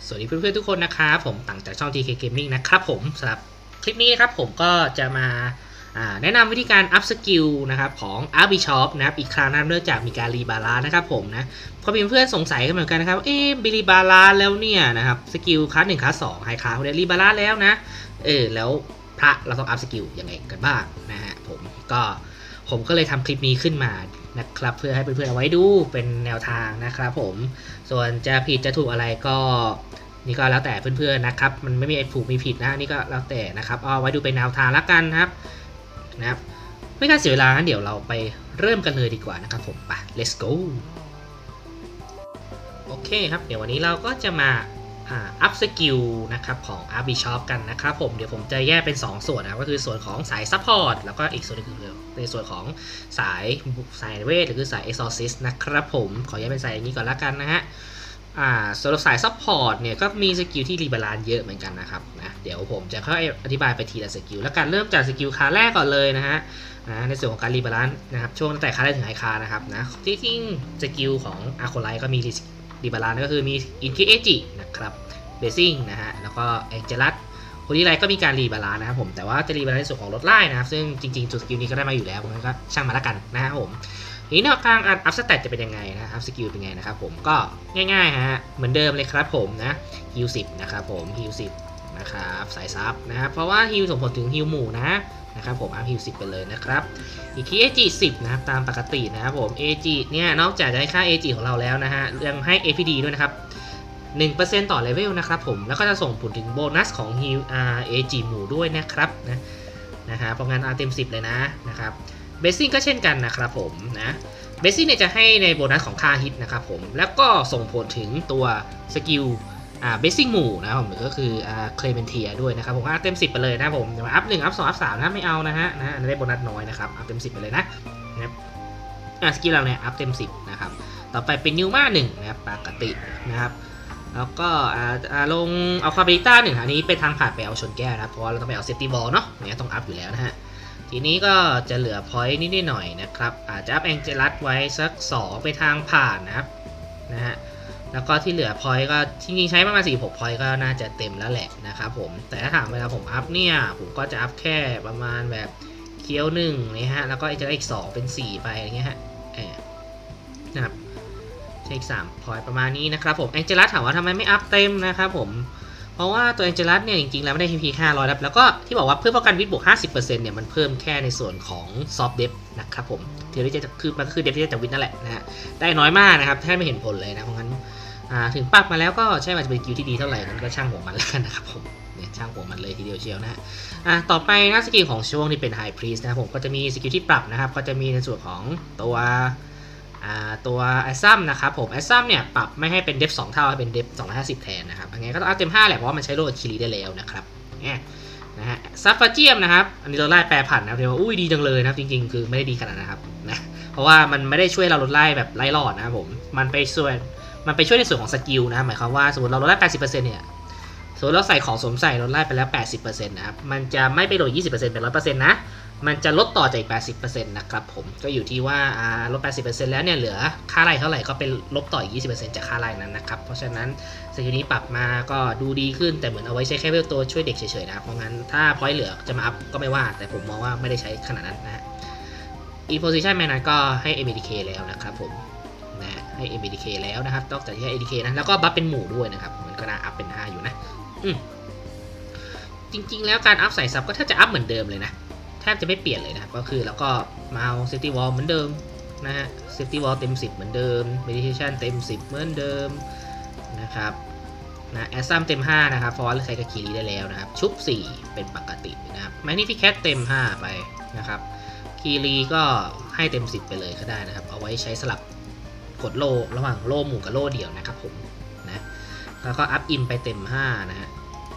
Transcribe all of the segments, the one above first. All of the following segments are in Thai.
สวัสดีเพื่อนๆทุกคนนะครับผมต่างจากช่อง TK Gaming นะครับผมสำหรับคลิปนี้นะครับผมก็จะมาแนะนำวิธีการอัพสกิลนะครับของ Archbishop นะครับอีกครั้งนะเนื่องจากมีการรีบาลานซ์นะครับผมนะพอมีเพื่อนสงสัยกันเหมือนกันนะครับรีบาลานซ์แล้วเนี่ยนะครับสกิลคลาส1คลาส2ไฮคลาสเขาได้รีบาลานซ์แล้วนะแล้วพระเราต้องอัพสกิลยังไงกันบ้างนะฮะผมก็เลยทำคลิปนี้ขึ้นมานะครับเพื่อให้เพื่อนๆเอาไว้ดูเป็นแนวทางนะครับผมส่วนจะผิดจะถูกอะไรก็นี่ก็แล้วแต่เพื่อนๆนะครับมันไม่มีถูกมีผิดนะนี่ก็แล้วแต่นะครับเอาไว้ดูเป็นแนวทางละกันนะครับไม่การเสียเวลางั้นเดี๋ยวเราไปเริ่มกันเลยดีกว่านะครับผมไป let's go โอเคครับเดี๋ยววันนี้เราก็จะมาอัพสกิลนะครับของ Archbishop กันนะครับผมเดี๋ยวผมจะแยกเป็น2ส่วนนะก็คือส่วนของสาย Support แล้วก็อีกส่วนนึงคือในส่วนของสายเวทหรือสาย Exorcist นะครับผมขอแยกเป็นสายอย่างนี้ก่อนละกันนะฮะสำหรับสาย Support เนี่ยก็มีสกิลที่รีบาลานซ์เยอะเหมือนกันนะครับนะเดี๋ยวผมจะค่อยอธิบายไปทีละสกิลแล้วกันเริ่มจากสกิลคาแรกก่อนเลยนะฮะในส่วนของการรีบาลานซ์นะครับช่วงตั้งแต่คาแรกถึงไฮคานะครับนะที่จริงสกิลของอาร์โคไลท์ก็มีรีบาลานซ์ก็คือมีอินคิเอจินะครับเบสซิ่งนะฮะแล้วก็แองเจลัสโฮลี่ไลท์ก็มีการรีบาลานซ์นะครับผมแต่ว่าจะรีบาลานซ์ในส่วนของรถไล่นะครับซึ่งจริงๆจุดสกิลนี้ก็ได้มาอยู่แล้วงั้นก็ช่างมาละกันนะครับผมทีนี้แนวทางอัพสเตตจะเป็นยังไงนะอัพสกิลเป็นไงนะครับผมก็ง่ายๆฮะเหมือนเดิมเลยครับผมนะฮิล10นะครับผมฮิล10นะครับสายซับนะครับเพราะว่าฮิลส่งผลถึงฮิลหมู่นะครับผมอัพฮิล10ไปเลยนะครับอีกที่ AG 10นะครับตามปกตินะครับผม AG เนี่ยนอกจากจะให้ค่า AG ของเราแล้วนะฮะยังให้ APD ด้วยนะครับ 1% ต่อเลเวลนะครับผมแล้วก็จะส่งผลถึงโบนัสของฮิลAG หมู่ด้วยนะครับนะฮะเพราะงั้นเต็ม10เลยนะครับเบสซิ่งก็เช่นกันนะครับผมนะเบสซิ่งเนี่ยจะให้ในโบนัสของค่าฮิตนะครับผมแล้วก็ส่งผลถึงตัวสกิลเบสซิ่งหมู่นะครับผมก็คือเคลเมนเทียด้วยนะครับผมเต็ม10ไปเลยนะผมอัพ1อัพ2อัพ3นะไม่เอานะฮะได้โบนัสน้อยนะครับอัพเต็ม10ไปเลยนะครับสกิลเราเนี่ยอัพเต็ม10นะครับต่อไปเป็นนิวมา1นะครับปกตินะครับแล้วก็ลงเอาคาเบต้า1อันนี้ไปทางผ่านไปเอาชนแก้วนะเพราะว่าเราต้องไปเอาเซฟตี้บอลเนาะเนี่ยต้องอัพอยู่แล้วนะฮะทีนี้ก็จะเหลือพอยต์นิดหน่อยนะครับอาจจะอัพแองเจลัสไว้สัก2ไปทางผ่านนะครับนะฮะแล้วก็ที่เหลือพอยต์ก็จริงๆใช้ประมาณ46พอยต์ก็น่าจะเต็มแล้วแหละนะครับผมแต่ถ้าถามเวลาผมอัพเนี่ยผมก็จะอัพแค่ประมาณแบบเคียว1นะฮะแล้วก็จะได้อีก2เป็น4ไปอย่างเงี้ยฮะนะครับใช้อีก3พอยต์ประมาณนี้นะครับผมแองเจลัสถามว่าทำไมไม่อัพเต็มนะครับผมเพราะว่าตัวแองเจลัสเนี่ยจริงๆแล้วไม่ได้ PP 500แล้วก็ที่บอกว่าเพิ่มป้องกันวิทย์บวก 50% เนี่ยมันเพิ่มแค่ในส่วนของซอฟต์เดฟนะครับผมที่มันคือเดฟที่จะวิทย์นั่นแหละนะฮะได้น้อยมากนะครับแทบไม่เห็นผลเลยนะเพราะงั้นถึงปรับมาแล้วก็ใช่ว่าจะเป็นสกิลที่ดีเท่าไหร่นั้นก็ช่างหัวมันแล้วกันนะครับผมเนี่ยช่างหัวมันเลยทีเดียวเชียวนะฮะต่อไปนะสกิลของช่วงที่เป็นไฮพรีสนะครับผมก็จะมีสกิลที่ปรับนะครับก็จะมีในส่วนของตัวแอสซัมนะครับผมแอสซัมเนี่ยปรับไม่ให้เป็นเดฟ2เท่าให้เป็นเดฟ250แทนนะครับอันนี้ก็ต้องอัพเต็ม5แหละเพราะว่ามันใช้โลคิริได้แล้วนะครับนะฮะซัฟฟาเจียมนะครับอันนี้เราไล่แปรผันนะเรียกว่าอุ้ยดีจังเลยนะครับจริงๆคือไม่ได้ดีขนาดนะครับนะเพราะว่ามันไม่ได้ช่วยเราลดไล่แบบไล่หลอดนะครับผมมันไปช่วยในส่วนของสกิลนะหมายความว่าสมมติเราลดไล่ 80% เนี่ยสมมติเราใส่ของสวมใส่ลดไล่ไปแล้ว 80% นะครับมันจะไม่ไปโดด 20% เป็น 100% นะมันจะลดต่อจากอีก 80% นะครับผมก็อยู่ที่ว่าลด 80% แล้วเนี่ยเหลือค่าไล่เท่าไหร่ก็เป็นลบต่ออีก 20% จากค่าไล่นั้นนะครับเพราะฉะนั้นสกิลนี้ปรับมาก็ดูดีขึ้นแต่เหมือนเอาไว้ใช้แค่เวลตัวช่วยเด็กเฉยๆนะเพราะงั้นถ้าพอยต์เหลือจะมาอัพก็ไม่ว่าแต่ผมมองว่าไม่ได้ใช้ขนาดนั้นนะอีโพซิชันแมนนั้นก็ให้ MDK แล้วนะครับผมนะให้ MDK แล้วนะครับนอกจากที่ให้ MDK นะแล้วก็บัฟเป็นหมู่ด้วยนะครับมันก็น่าอัพเป็น5อยู่นะจริงๆแล้วการอัพใส่ซับก็ถ้าจะอัพเหมือนเดิมเลยนะแทบจะไม่เปลี่ยนเลยนะครับก็คือแล้วก็มาเอา Safety Wall เหมือนเดิมนะฮะ Safety Wall เต็ม10เหมือนเดิม Meditation เต็ม10เหมือนเดิมนะครับแอสซัมเต็ม5นะครับเพราะว่าใช้กับคีรีได้แล้วนะครับชุบ4เป็นปกตินะครับ Magnificat เต็ม5ไปนะครับคีรีก็ให้เต็ม10ไปเลยก็ได้นะครับเอาไว้ใช้สลับกดโล่ระหว่างโล่หมู่กับโล่เดี่ยวนะครับผมนะแล้วก็อัพอินไปเต็ม5นะครับ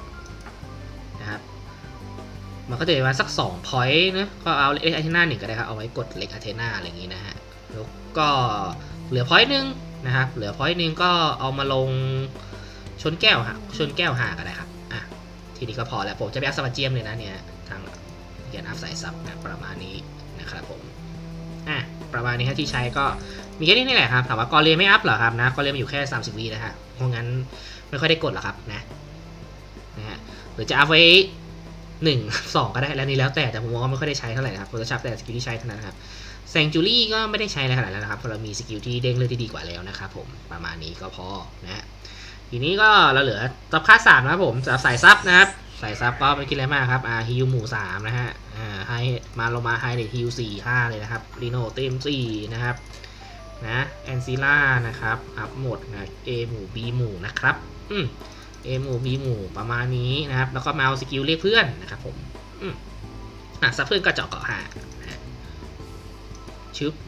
มันก็จะมาสัก2 point นะก็เอาเล็กอาเทน่า1ก็ได้ครับเอาไว้กดเล็กอาเทน่าอะไรอย่างนี้นะฮะแล้วก็เหลือ point นึงนะครับเหลือ point นึงก็เอามาลงชนแก้วหาก็ได้ครับทีนี้ก็พอแล้วผมจะไปอัพซับเจียมเลยนะเนี่ยทางเกียร์อัพสายซับนะประมาณนี้นะครับผมประมาณนี้ที่ใช้ก็มีแค่นี้นี่แหละครับถามว่ากอเรียไม่อัพเหรอครับนะกอเรียมันอยู่แค่30 วินะฮะเพราะงั้นไม่ค่อยได้กดหรอกครับนะฮะหรือจะอัพไว้1 2ก็ได้แล้วนี่แล้วแต่ผมมองว่าไม่ค่อยได้ใช้เท่าไหร่นะครับโฟโต้ช็อปแต่สกิลที่ใช้เท่านั้นครับแซงจูรี่ก็ไม่ได้ใช้ในขนาดนั้นนะครับเพราะเรามีสกิลที่เด้งเลือดที่ดีกว่าแล้วนะครับผมประมาณนี้ก็พอนะฮะทีนี้ก็เราเหลือซับค่า3นะครับผมสายซับนะครับสายซับก็ไม่คิดอะไรมากครับฮิวหมู่3นะฮะให้มาลงมาไฮเดทฮิว4-5เลยนะครับรีโนเต็ม4นะครับนะแอนซิล่านะครับอัพหมดนะA หมู่ B หมู่นะครับA หมู่ B หมู่ประมาณนี้นะครับแล้วก็มาเอาสกิลเรียกเพื่อนนะครับผมซับเพื่อนก็เจาะเกาะหานะชึบ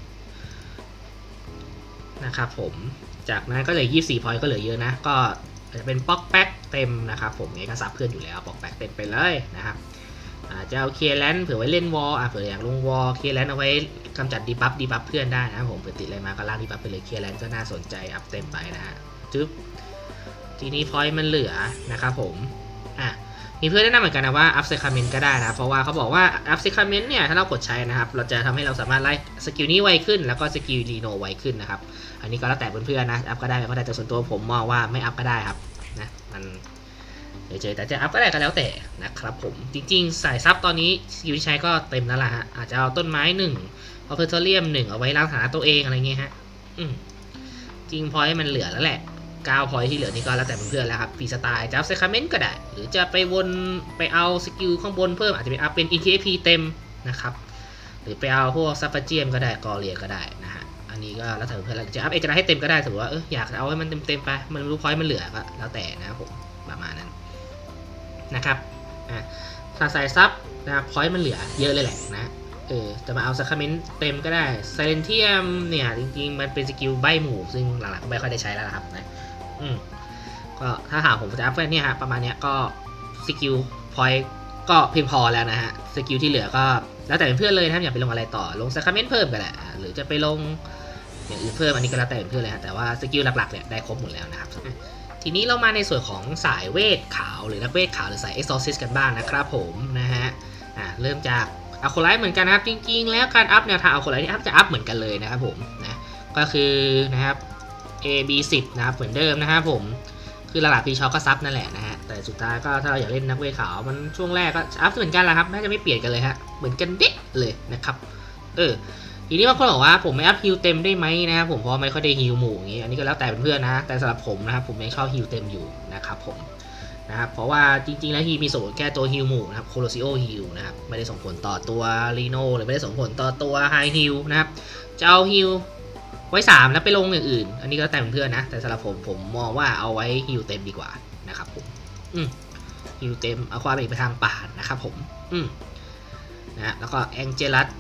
นะครับผมจากนั้นก็เลย24 พอยต์ก็เหลือเยอะนะก็จะเป็นป๊อกแป๊กเต็มนะครับผมไงก็ซับเพื่อนอยู่แล้วป๊อกแป๊กเต็มไปเลยนะครับจะเอาเคลียร์แลนด์เผื่อไว้เล่นวอลเผื่ออยากลงวอลเคลียร์แลนด์เอาไว้กำจัดดีบัฟเพื่อนได้นะครับผมเผื่อติดอะไรมาก็ลากดีบัฟไปเลยเคลียร์แลนด์ก็น่าสนใจอัพเต็มไปนะฮะจึ๊บทีนี้พอยต์มันเหลือนะครับผมมีเพื่อนแนะนำเหมือนกันนะว่าอัพเซคาเมนต์ก็ได้นะเพราะว่าเขาบอกว่าอัพเซคาเมนต์เนี่ยถ้าเรากดใช้นะครับเราจะทำให้เราสามารถไล่สกิลนี้ไวขึ้นแล้วก็สกิลรีโนไวขึ้นนะครับอันนี้ก็แล้วแต่เพื่อนๆนะอัพก็ได้ก็ได้แต่ส่วนตัวผมมองว่าไม่อัพก็ได้ครับนะมันเฉยๆแต่จะอัพก็ได้ก็แล้วแต่นะครับผมจริงๆสายซับตอนนี้สกิลที่ใช้ก็เต็มแล้วล่ะฮะอาจจะเอาต้นไม้1เอาเพอร์เทเรียม1เอาไว้ล้างฐานะตัวเองอะไรเงี้ยฮะจริงพอยต์มันเหลือแล้วแหละ9 พอยต์ที่เหลือนี่ก็แล้วแต่เพื่อนๆแล้วครับฟรีสไตล์จะอัพเซคาเมนต์ก็ได้หรือจะไปวนไปเอาสกิลข้างบนเพิ่มอาจจะไปอัพเป็น ETP เต็มนะครับหรือไปเอาพวกซัฟเฟอร์เจียมก็ได้กอเรียก็ได้นะฮะอันนี้ก็แล้วแต่เพื่อนๆจะอัพเอกราให้เต็มก็ได้สมมติว่าอยากเอาให้มันเต็มไปมันรู้พอยต์มันเหลือก็แล้วแต่นะครับผมประมาณนั้นนะครับถ้าใส่ซับนะครับพอยต์มันเหลือเยอะเลยแหละนะจะมาเอาซัคคาเมนต์เต็มก็ได้ไซเลนเทียมเนี่ยจริงๆมันเป็นสกิลใบหมู่ซึ่งหลังๆก็ไม่ค่อยได้ใช้แล้วนะครับนะก็ถ้าหาผมจะอัพแค่นี้ฮะประมาณนี้ก็สกิลพอยต์ก็เพียงพอแล้วนะฮะสกิลที่เหลือก็แล้วแต่เพื่อนเลยนะครับอยากไปลงอะไรต่อลงซัคคาเมนต์เพิ่มก็ได้หรือจะไปลงอย่างอื่นเพิ่มอันนี้ก็แล้วแต่เพื่อนเลยฮะแต่ว่าสกิลหลักๆเนี่ยได้ครบหมดแล้วนะครับทีนี้เรามาในส่วนของสายเวทขาวหรือนักเวทขาวหรือสาย Exorcist กันบ้างนะครับผมนะฮะเริ่มจากอัลโคไลท์เหมือนกันนะครับจริงๆแล้วการอัพแนวทางอัลโคไลท์ที่อัพจะอัพเหมือนกันเลยนะครับผมนะก็คือนะครับ AB10 นะครับเหมือนเดิมนะครับผมคือหลักๆพีช็อคก็ซับนั่นแหละนะฮะแต่สุดท้ายก็ถ้าเราอยากเล่นนักเวทขาวมันช่วงแรกก็อัพเหมือนกันแหละครับน่าจะไม่เปลี่ยนกันเลยฮะเหมือนกันเด็กเลยนะครับทีนี้บางคนบอกว่าผมไม่อัพฮิลเต็มได้ไหมนะครับผมเพราะไม่ค่อยได้ฮิลหมู่อย่างนี้อันนี้ก็แล้วแต่เพื่อนๆนะแต่สำหรับผมนะครับผมยังชอบฮิลเต็มอยู่นะครับผมนะครับเพราะว่าจริงๆแล้วฮีมีส่งผลแค่ตัวฮิลหมู่นะครับโคโลซิโอฮิลนะครับไม่ได้ส่งผลต่อตัวรีโนหรือไม่ได้ส่งผลต่อตัวไฮฮิลนะครับจะเอาฮิลไว้3แล้วไปลงอย่างอื่นอันนี้ก็แล้วแต่เพื่อนๆนะแต่สำหรับผมมองว่าเอาไว้ฮิลเต็มดีกว่านะครับผมฮิลเต็มเอาความเป็นไปทางป่านะครับผมนะแล้วก็แองเจลัส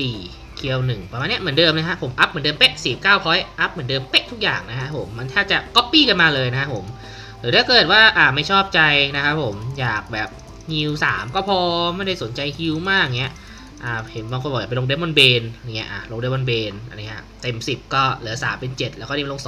4เคียว1ประมาณนี้เหมือนเดิมนะฮะผมอัพเหมือนเดิมเป๊ะ49 พอยต์อัพเหมือนเดิมเป๊ะทุกอย่างนะฮะผมมันถ้าจะก๊อปปี้กันมาเลยนะฮะผมหรือถ้าเกิดว่าไม่ชอบใจนะครับผมอยากแบบฮิล3ก็พอไม่ได้สนใจฮิลมากเงี้ยเห็นบางคนบอกไปลงเดมอนเบนเงี้ยลงเดมอนเบนอะไรเงี้ยเต็ม10ก็เหลือ3เป็น7แล้วก็ดิมลง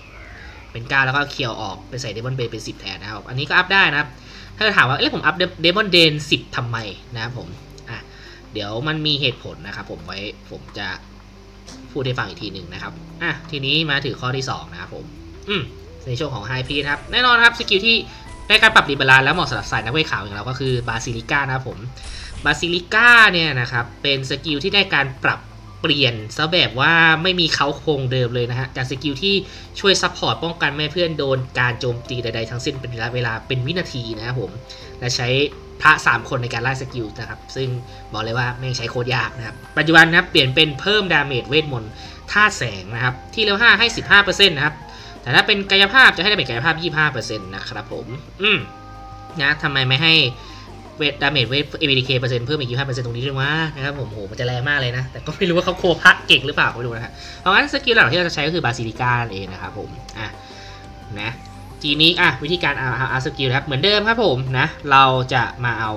2เป็น9แล้วก็เคียวออกไปใส่เดมอนเบนเป็น10แทนนะครับอันนี้ก็อัพได้นะครับถ้าถามว่าผมอัพเดมอนเบน10ทำไมนะครับผมเดี๋ยวมันมีเหตุผลนะครับผมจะพูดให้ฟังอีกทีหนึ่งนะครับทีนี้มาถึงข้อที่2นะครับผมในช่วงของไฮพีครับแน่นอนครับสกิลที่ได้การปรับรีบาลานซ์แล้วเหมาะสำหรับสายนักเวทขาวอย่างเราก็คือบาซิลิก้านะครับผมบาซิลิก้าเนี่ยนะครับเป็นสกิลที่ได้การปรับเปลี่ยนซะแบบว่าไม่มีเขาโครงเดิมเลยนะฮะจากสกิลที่ช่วยซัพพอร์ตป้องกันไม่ให้เพื่อนโดนการโจมตีใดๆทั้งสิ้นเป็นระยะเวลาเป็นวินาทีนะครับผมและใช้พระ3คนในการไล่สกิลนะครับซึ่งบอกเลยว่าไม่ใช้โคตรยากนะครับปัจจุบันนะครับเปลี่ยนเป็นเพิ่มดาเมจเวทมนต์ธาตุแสงนะครับที่เลเวล5ให้ 15% นะครับแต่ถ้าเป็นกายภาพจะให้ดาเมจกายภาพ 25% นะครับผมนะทำไมไม่ให้เวทดาเมจเวท ABDK เปอร์เซ็นต์เพิ่มอีก 25% ตรงนี้ด้วยวะนะครับผมโหมันจะแรงมากเลยนะแต่ก็ไม่รู้ว่าเขาโคพักเก่งหรือเปล่าไม่รู้นะฮะเพราะงั้นสกิลหลักที่เราจะใช้ก็คือบาซิลิก้าเองนะครับผมนะทีนี้วิธีการเอาสกิลครับเหมือนเดิมครับผมนะเราจะมาเอา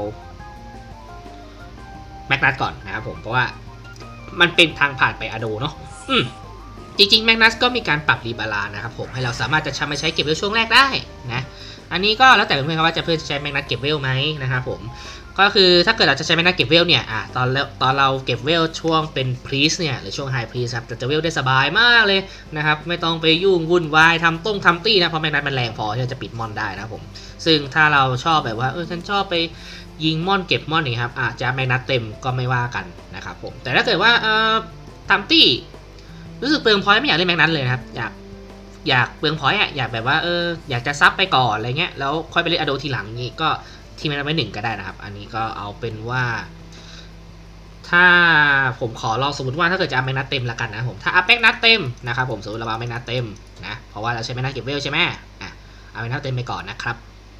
แมกนัสก่อนนะครับผมเพราะว่ามันเป็นทางผ่านไปอะโดเนาะจริงๆแมกนัสก็มีการปรับรีบาลานซ์นะครับผมให้เราสามารถจะมาใช้เก็บเวลช่วงแรกได้นะอันนี้ก็แล้วแต่เพื่อนๆว่าจะเพื่อใช้แมกนัสเก็บเวลไหมนะครับผมก็คือถ้าเกิดเราจะใช้แมกนัสเก็บเวลเนี่ยตอนเราเก็บเวลช่วงเป็นพรีสเนี่ยหรือช่วงไฮพรีสครับจะเวลได้สบายมากเลยนะครับไม่ต้องไปยุ่งวุ่นวายทำตี้นะเพราะแมกนัสมันแรงพอที่จะปิดมอนได้นะผมซึ่งถ้าเราชอบแบบว่าฉันชอบไปยิงมอนเก็บมอนนี่ครับจะแมกนัสเต็มก็ไม่ว่ากันนะครับผมแต่ถ้าเกิดว่าทำตี้รู้สึกเปลืองพอยต์ไม่อยากเล่นแมกนัสเลยนะครับอยากเปลืองพอยต์อยากแบบว่าอยากจะซับไปก่อนอะไรเงี้ยแล้วค่อยไปเล่นอโดทีหลังนี่ก็ทีมแมกนัสไว้1ก็ได้นะครับอันนี้ก็เอาเป็นว่าถ้าผมขอลองสมมติว่าถ้าเกิดจะอัพแมกนัสเต็มละกันนะผมถ้าอัพแมกนัสเต็มนะครับผมสมมติเราเอาแมกนัสเต็มนะเพราะว่าเราใช้แมกนัสเก็บเวลใช่ไหมเอาแมกนัสเต็มไปก่อนนะครับ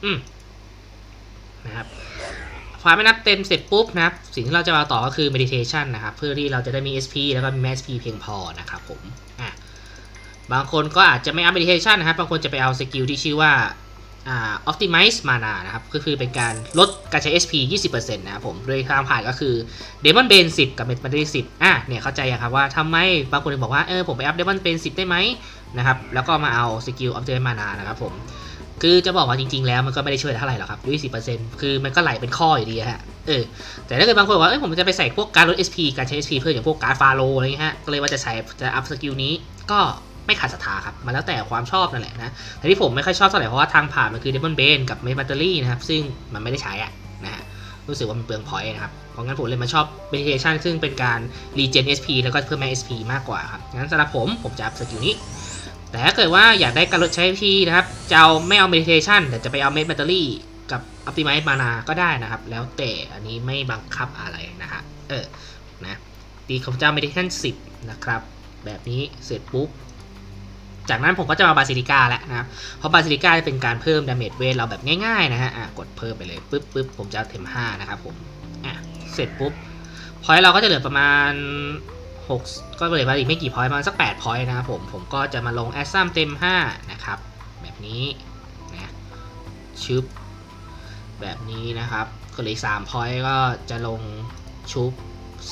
นะครับพอแมกนัสเต็มเสร็จปุ๊บนะครับสิ่งที่เราจะมาต่อก็คือ meditation นะครับเพื่อที่เราจะได้มี SP แล้วก็มี SP เพียงพอนะครับผมบางคนก็อาจจะไม่อัพ meditation นะครับบางคนจะไปเอาสกิลที่ชื่อว่าoptimize mana นะครับก็คือเป็นการลดการใช้ SP 20% นะครับผมโดยทางผ่านก็คือ Demon Bane 10 กับ Metamatery 10เนี่ยเข้าใจครับว่าทำไมบางคนบอกว่าผมไปอัพ Demon Bane 10 ได้ไหมนะครับแล้วก็มาเอาสกิล optimize mana นะครับผมคือจะบอกว่าจริงๆแล้วมันก็ไม่ได้ช่วยเท่าไหร่หรอกครับ20%คือมันก็ไหลเป็นข้ออยู่ดีฮะแต่ถ้าเกิดบางคนบอกว่าผมจะไปใส่พวกการลด SP การใช้ SP เพิ่มอย่างพวกการ์ดฟาโลอะไรเงี้ยฮะก็เลยว่าจะอัพสกิลนี้ก็ไม่ขาดศรัทธาครับมันแล้วแต่ความชอบนั่นแหละนะแต่ที่ผมไม่ค่อยชอบเท่าไหร่เพราะว่าทางผ่านมันคือ Demon Bane กับ Metamatery นะครับซึ่งมันไม่ได้ใช้นะฮะรู้สึกว่ามันเปลืองพอยต์นะครับเพราะงั้นผมเลยมาชอบ Meditation ซึ่งเป็นการ Regen SP แล้วก็เพิ่ม SP มากกว่าครับงั้นสำหรับผมจะอัพสกิลนี้แต่ถ้าเกิดว่าอยากได้การลดใช้ SP นะครับจะเอาไม่เอา Meditation แต่จะไปเอา Metamatery กับ Optimize Mana ก็ได้นะครับแล้วแต่อันนี้ไม่บังคับอะไรนะครับนะตีของเจ้า Meditation 10นะครับแบบนี้เสร็จปุ๊บจากนั้นผมก็จะมาบาซิลิก้าแล้วนะครับเพราะบาซิลิก้าจะเป็นการเพิ่มดาเมจเวทเราแบบง่ายๆนะฮะกดเพิ่มไปเลยปึ๊บผมจะเทม5นะครับผมเสร็จปุ๊บพอยต์เราก็จะเหลือประมาณ6ก็เหลือมาอีกไม่กี่พอยต์ประมาณสัก8พอยต์นะครับผมก็จะมาลงแอสซัมเต็ม5นะครับแบบนี้นะชึบแบบนี้นะครับก็เหลือ3พอยต์ก็จะลงชุบ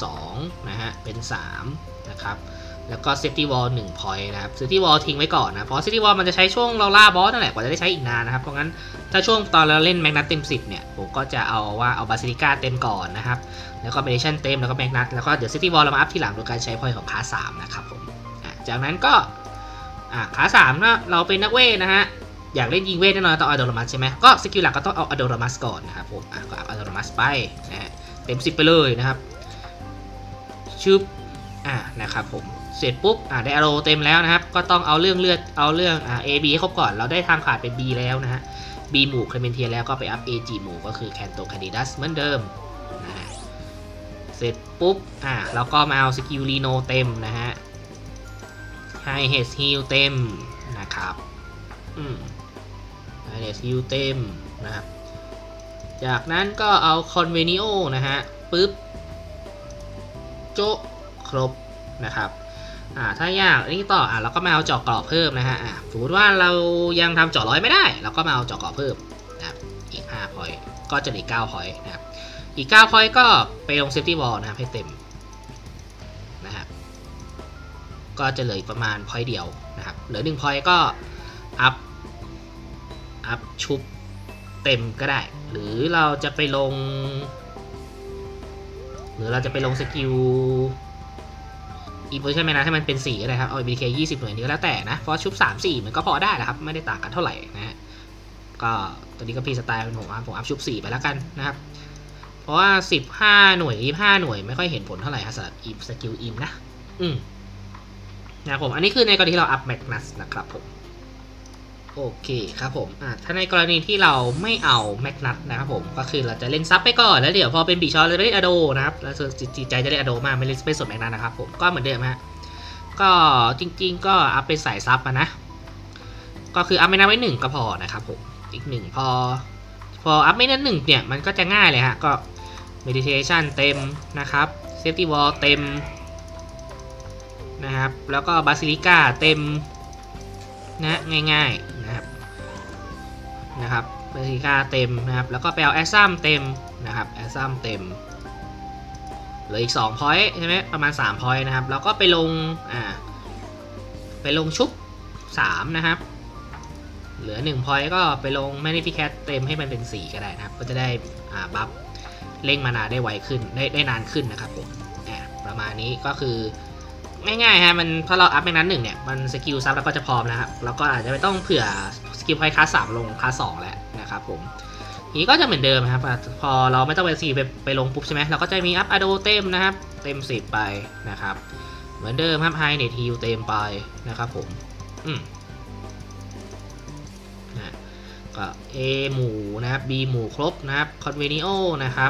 2นะฮะเป็น3นะครับแล้วก็ Safety Wall 1 point นะครับ Safety Wall ทิ้งไว้ก่อนนะเพราะ Safety Wall มันจะใช้ช่วงเราล่าบอสนั่นแหละกว่าจะได้ใช้อีกนานนะครับเพราะงั้นถ้าช่วงตอนเราเล่นแมกนัสเต็ม10เนี่ยผมก็จะเอาบาซิลิก้าเต็มก่อนนะครับแล้วก็ Meditation เต็มแล้วก็แมกนัสแล้วก็เดี๋ยว Safety Wall เรามาอัพทีหลังโดยการใช้ point ของคลาส3นะครับผมจากนั้นก็คลาส3นะเราเป็นนักเวทนะฮะอยากเล่นยิงเวทแน่นอนต้องเอาอโดรามัสใช่ไหมก็สกิลหลักก็ต้องเอาอโดรามัสก่อนนะครับผมก็เอาอโดรามัสไปนะฮะเต็ม10ไปเลยนะครับชุบนะครับผมเสร็จปุ๊บได้อโรเต็มแล้วนะครับก็ต้องเอาเรื่องเลือดเอาเรื่องA B ให้ครบก่อนเราได้ทางผ่านเป็น B แล้วนะฮะ B หมู่เคลเมนเทียแล้วก็ไปอัพ A G หมู่ก็คือแคนโตคาดิดัสเหมือนเดิมนะฮะเสร็จปุ๊บเราก็มาเอาสกิลรีโนเต็มนะฮะให้เฮดฮิลเต็มนะครับให้เฮดฮิลเต็มนะครับจากนั้นก็เอาคอนเวนิโอนะฮะปึ๊บโจ๊ะครบนะครับถ้ายากนี่ต่อเราก็มาเอาเจาะเกราะเพิ่มนะฮะสมมติว่าเรายังทำเจาะ100ไม่ได้เราก็มาเอาเจาะเกราะเพิ่มนะครับอีก5 point ก็จะเหลือ9 point นะครับอีก9 point ก็ไปลง safety wall นะครับให้เต็มนะครับก็จะเหลือประมาณ point เดียวนะครับเหลือ1 point ก็อัพชุบเต็มก็ได้หรือเราจะไปลงสกิลอีโพซิชั่นแมนนะให้มันเป็น4ก็ได้ครับเอา BK 20 หน่วยนี้ก็แล้วแต่นะเพราะชุบ3-4มันก็พอได้นะครับไม่ได้ต่างกันเท่าไหร่นะฮะก็ตัวนี้ก็พีสไตล์เป็นผมอัพชุบ4ไปแล้วกันนะครับเพราะว่า15 หน่วย25 หน่วยไม่ค่อยเห็นผลเท่าไหร่ครับสำหรับสกิลอิมนะนะผมอันนี้คือในกรณีที่เราอัพแมกนัสนะครับผมโอเคครับผมถ้าในกรณีที่เราไม่เอาแมกนัสนะครับผมก็คือเราจะเล่นซับไปก่อนแล้วเดี๋ยวพอเป็นบีชอตเราจะเล่นอโดนะครับแล้วจิตใจจะเล่นอโดมากไม่เล่นไม่สนแมกนัสนะครับผมก็เหมือนเดิมฮะก็จริงๆก็อัพเป็นสายซับนะก็คืออัพแมกนัสไว้1ก็พอนะครับผมอีก1พออัพแมกนัส1เนี่ยมันก็จะง่ายเลยฮะก็ meditation เต็มนะครับ safety wall เต็มนะครับแล้วก็บาซิลิก้าเต็มนะง่ายๆนะครับบาซิลิก้าเต็มนะครับแล้วก็ไปเอาแอสซัมเต็มนะครับแอสซัมเต็มเหลืออีก2 point ใช่ไหมประมาณ3 point นะครับแล้วก็ไปลงชุบ3นะครับเหลือ1 point ก็ไปลงแมนิฟิแคทเต็มให้มันเป็น4ก็ได้นะครับก็จะได้บัฟเร่งมานาได้ไวขึ้นได้นานขึ้นนะครับผมประมาณนี้ก็คือง่ายๆฮะมันพอเราอัพแมกนัส1เนี่ยมันสกิลซับแล้วก็จะพร้อมนะครับแล้วก็อาจจะไม่ต้องเผื่อสกิลพอยต์คลาส3ลงคลาส2แล้วนะครับผมนี้ก็จะเหมือนเดิมครับพอเราไม่ต้องไปไปลงปุ๊บใช่ไหมเราก็จะมีอัพอะโดเต็มนะครับเต็ม10ไปนะครับเหมือนเดิมครับไฮเนทฮิลเต็มไปนะครับผมก็ A หมู่นะครับ B หมู่ครบนะครับคอนเวนิโอนะครับ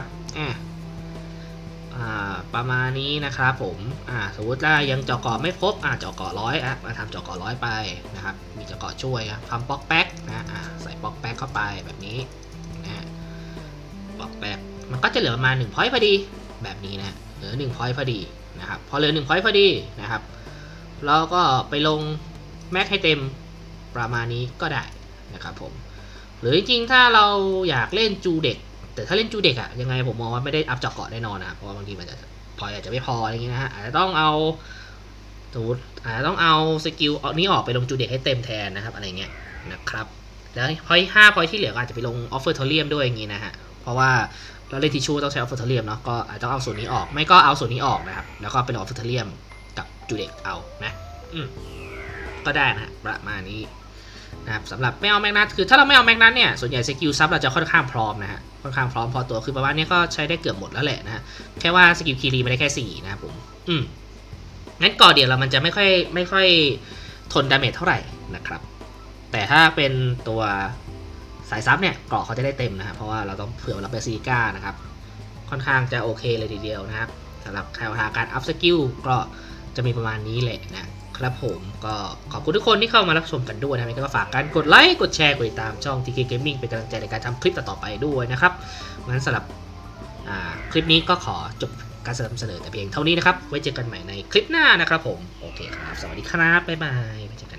ประมาณนี้นะครับผมสมมติว่ายังเจาะเกาะไม่ครบเจาะเกาะ100มาทำเจาะเกาะ100ไปนะครับมีเจาะเกาะช่วยทำป๊อกแป๊กนะใส่ป๊อกแป๊กเข้าไปแบบนี้นะป๊อกแป๊กมันก็จะเหลือประมาณ1 point พอดีแบบนี้นะเหลือ1 point พอดีนะครับพอเหลือ1 point พอดีนะครับเราก็ไปลงแม็กให้เต็มประมาณนี้ก็ได้นะครับผมหรือจริงๆถ้าเราอยากเล่นจูเด็กแต่ถ้าเล่นจูเด็กยังไงผมมองว่าไม่ได้อัพเจาะเกาะแน่นอนนะเพราะว่าบางทีมันจะพออาจจะไม่พออะไรอย่างงี้นะฮะอาจจะต้องเอาสมมติอาจจะต้องเอาสกิลนี้ออกไปลงจูเด็กให้เต็มแทนนะครับอะไรเงี้ยนะครับแล้วพอยต์5 พอยต์ที่เหลือก็อาจจะไปลงออฟเฟอร์เทเรียมด้วยอย่างงี้นะฮะเพราะว่าเราเล่นทิชชูต้องใช้ออฟเฟอร์เทเรียมเนาะก็อาจจะต้องเอาส่วนนี้ออกไม่ก็เอาส่วนนี้ออกนะครับแล้วก็เป็นออฟเฟอร์เทเรียมกับจูเด็กเอานะก็ได้นะประมาณนี้นะครับสำหรับไม่เอาแมกนัสคือถ้าเราไม่เอาแมกนัสเนี่ยส่วนใหญ่สกิลซับเราจะค่อนข้างพร้อมนะฮะค่อนข้างพร้อมพอตัวคือประมาณนี้ก็ใช้ได้เกือบหมดแล้วแหละนะฮะแค่ว่าสกิลคีรีไม่ได้แค่4นะครับผมงั้นก่อนเดี๋ยวเรามันจะไม่ค่อยทนดาเมจเท่าไหร่นะครับแต่ถ้าเป็นตัวสายซับเนี่ยเกราะเขาจะได้เต็มนะครับเพราะว่าเราต้องเผื่อรับเบซิลิก้านะครับค่อนข้างจะโอเคเลยทีเดียวนะครับสำหรับแนวทางการอัพสกิลก็จะมีประมาณนี้แหละนะครับผมก็ขอบคุณทุกคนที่เข้ามารับชมกันด้วยนะครับก็ฝากกันกดไลค์กดแชร์กดติดตามช่อง TK Gaming เป็นกำลังใจในการทำคลิปต่อไปด้วยนะครับงั้นสำหรับคลิปนี้ก็ขอจบการนำเสนอแต่เพียงเท่านี้นะครับไว้เจอกันใหม่ในคลิปหน้านะครับผมโอเคครับสวัสดีครับบ๊ายบาย